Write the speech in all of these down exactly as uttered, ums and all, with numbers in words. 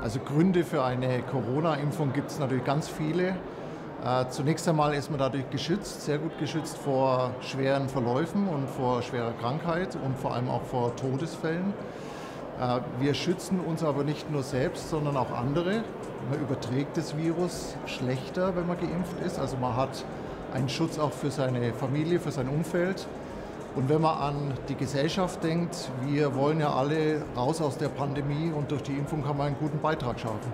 Also Gründe für eine Corona-Impfung gibt es natürlich ganz viele. Äh, zunächst einmal ist man dadurch geschützt, sehr gut geschützt vor schweren Verläufen und vor schwerer Krankheit und vor allem auch vor Todesfällen. Äh, wir schützen uns aber nicht nur selbst, sondern auch andere. Man überträgt das Virus schlechter, wenn man geimpft ist. Also man hat einen Schutz auch für seine Familie, für sein Umfeld. Und wenn man an die Gesellschaft denkt, wir wollen ja alle raus aus der Pandemie und durch die Impfung kann man einen guten Beitrag schaffen.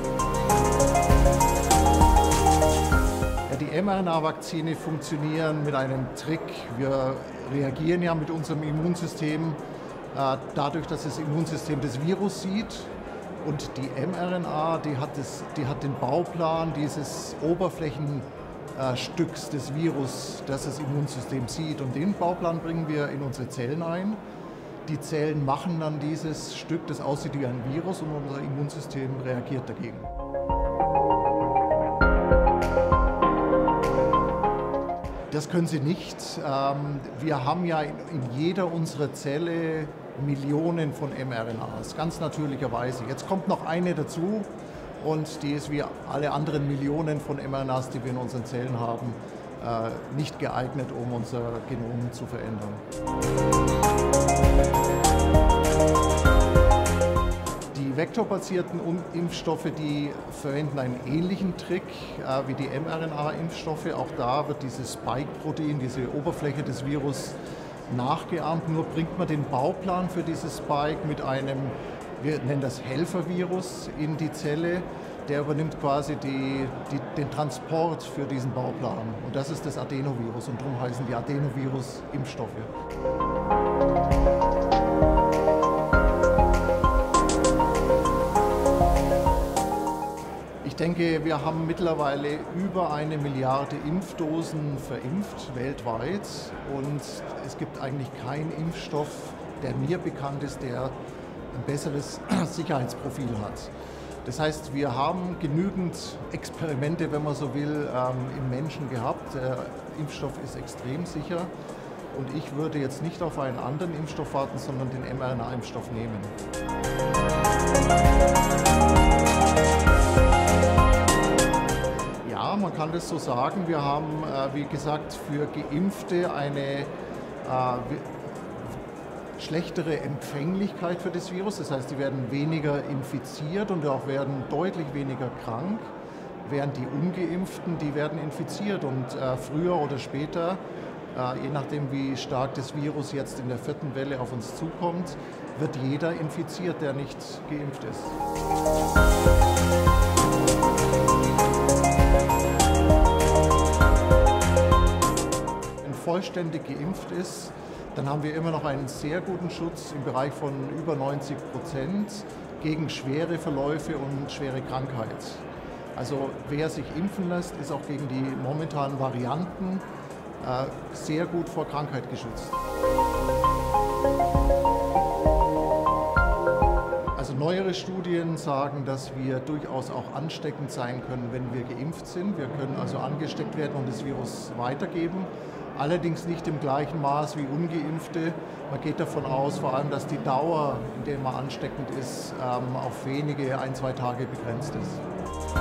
Ja, die mRNA-Vakzine funktionieren mit einem Trick. Wir reagieren ja mit unserem Immunsystem äh, dadurch, dass das Immunsystem das Virus sieht. Und die mRNA, die hat, das, die hat den Bauplan dieses Oberflächen Stücks des Virus, das das Immunsystem sieht. Und den Bauplan bringen wir in unsere Zellen ein. Die Zellen machen dann dieses Stück, das aussieht wie ein Virus, und unser Immunsystem reagiert dagegen. Das können sie nicht. Wir haben ja in jeder unserer Zelle Millionen von mRNAs, ganz natürlicherweise. Jetzt kommt noch eine dazu. Und die ist wie alle anderen Millionen von mRNAs, die wir in unseren Zellen haben, nicht geeignet, um unser Genom zu verändern. Die vektorbasierten Impfstoffe, die verwenden einen ähnlichen Trick wie die mRNA-Impfstoffe. Auch da wird dieses Spike-Protein, diese Oberfläche des Virus, nachgeahmt. Nur bringt man den Bauplan für dieses Spike mit einem, wir nennen das Helfervirus, in die Zelle. Der übernimmt quasi die, die, den Transport für diesen Bauplan. Und das ist das Adenovirus, und darum heißen die Adenovirus-Impfstoffe. Ich denke, wir haben mittlerweile über eine Milliarde Impfdosen verimpft weltweit. Und es gibt eigentlich keinen Impfstoff, der mir bekannt ist, der ein besseres Sicherheitsprofil hat. Das heißt, wir haben genügend Experimente, wenn man so will, im Menschen gehabt. Der Impfstoff ist extrem sicher, und ich würde jetzt nicht auf einen anderen Impfstoff warten, sondern den mRNA-Impfstoff nehmen. Ja, man kann das so sagen. Wir haben, wie gesagt, für Geimpfte eine schlechtere Empfänglichkeit für das Virus. Das heißt, die werden weniger infiziert und auch werden deutlich weniger krank, während die Ungeimpften, die werden infiziert. Und äh, früher oder später, äh, je nachdem wie stark das Virus jetzt in der vierten Welle auf uns zukommt, wird jeder infiziert, der nicht geimpft ist. Wenn vollständig geimpft ist, dann haben wir immer noch einen sehr guten Schutz im Bereich von über neunzig Prozent gegen schwere Verläufe und schwere Krankheit. Also wer sich impfen lässt, ist auch gegen die momentanen Varianten äh, sehr gut vor Krankheit geschützt. Also neuere Studien sagen, dass wir durchaus auch ansteckend sein können, wenn wir geimpft sind. Wir können also angesteckt werden und das Virus weitergeben. Allerdings nicht im gleichen Maß wie Ungeimpfte. Man geht davon aus, vor allem, dass die Dauer, in der man ansteckend ist, auf wenige, ein, zwei Tage begrenzt ist.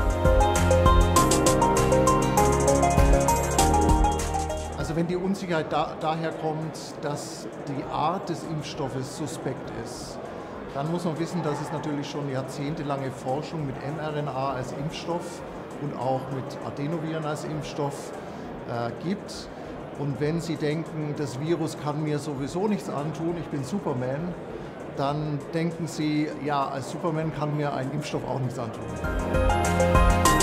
Also wenn die Unsicherheit da, daher kommt, dass die Art des Impfstoffes suspekt ist, dann muss man wissen, dass es natürlich schon jahrzehntelange Forschung mit mRNA als Impfstoff und auch mit Adenoviren als Impfstoff äh, gibt. Und wenn Sie denken, das Virus kann mir sowieso nichts antun, ich bin Superman, dann denken Sie, ja, als Superman kann mir ein Impfstoff auch nichts antun.